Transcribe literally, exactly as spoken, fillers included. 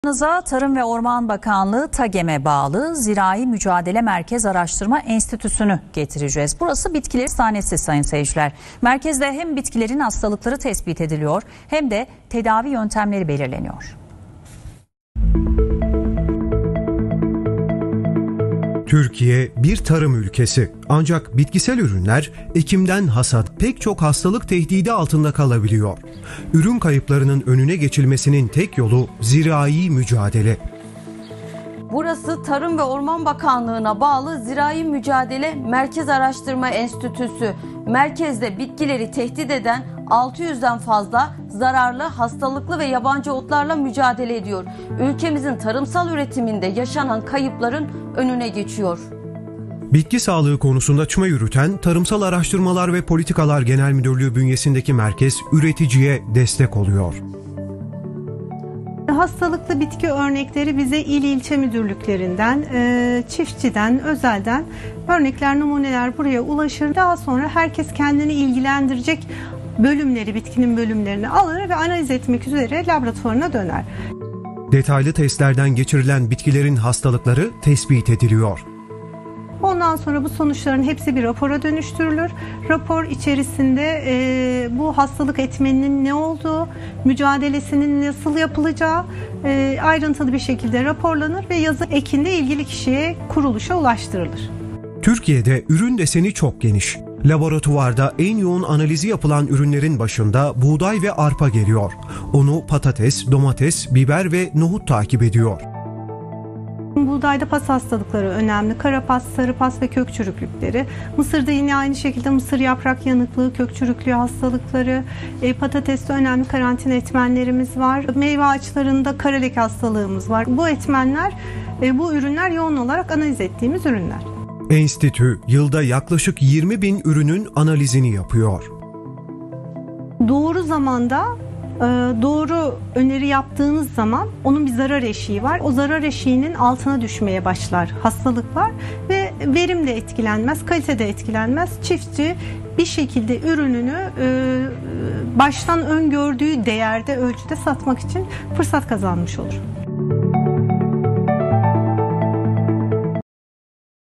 Tarım ve Orman Bakanlığı TAGEM'e bağlı Zirai Mücadele Merkez Araştırma Enstitüsü'nü getireceğiz. Burası bitkiler hastanesi sayın seyirciler. Merkezde hem bitkilerin hastalıkları tespit ediliyor hem de tedavi yöntemleri belirleniyor. Türkiye bir tarım ülkesi. Ancak bitkisel ürünler ekimden hasat pek çok hastalık tehdidi altında kalabiliyor. Ürün kayıplarının önüne geçilmesinin tek yolu zirai mücadele. Burası Tarım ve Orman Bakanlığı'na bağlı Zirai Mücadele Merkez Araştırma Enstitüsü. Merkezde bitkileri tehdit eden altı yüzden fazla zararlı, hastalıklı ve yabancı otlarla mücadele ediyor. Ülkemizin tarımsal üretiminde yaşanan kayıpların önüne geçiyor. Bitki sağlığı konusunda çalışma yürüten Tarımsal Araştırmalar ve Politikalar Genel Müdürlüğü bünyesindeki merkez üreticiye destek oluyor. Hastalıklı bitki örnekleri bize il ilçe müdürlüklerinden, çiftçiden, özelden örnekler, numuneler buraya ulaşır. Daha sonra herkes kendini ilgilendirecek bölümleri, bitkinin bölümlerini alır ve analiz etmek üzere laboratuvarına döner. Detaylı testlerden geçirilen bitkilerin hastalıkları tespit ediliyor. Ondan sonra bu sonuçların hepsi bir rapora dönüştürülür. Rapor içerisinde e, bu hastalık etmeninin ne olduğu, mücadelesinin nasıl yapılacağı e, ayrıntılı bir şekilde raporlanır ve yazı ekinde ilgili kişiye, kuruluşa ulaştırılır. Türkiye'de ürün deseni çok geniş. Laboratuvarda en yoğun analizi yapılan ürünlerin başında buğday ve arpa geliyor. Onu patates, domates, biber ve nohut takip ediyor. Buğdayda pas hastalıkları önemli. Karapas, sarıpas ve kök çürüklükleri. Mısırda yine aynı şekilde mısır yaprak yanıklığı, kök çürüklüğü hastalıkları. E, patateste önemli karantina etmenlerimiz var. Meyve ağaçlarında kara leke hastalığımız var. Bu etmenler, e, bu ürünler yoğun olarak analiz ettiğimiz ürünler. Enstitü yılda yaklaşık yirmi bin ürünün analizini yapıyor. Doğru zamanda doğru öneri yaptığınız zaman onun bir zarar eşiği var. O zarar eşiğinin altına düşmeye başlar hastalıklar ve verim de etkilenmez, kalite de etkilenmez. Çiftçi bir şekilde ürününü baştan öngördüğü değerde, ölçüde satmak için fırsat kazanmış olur.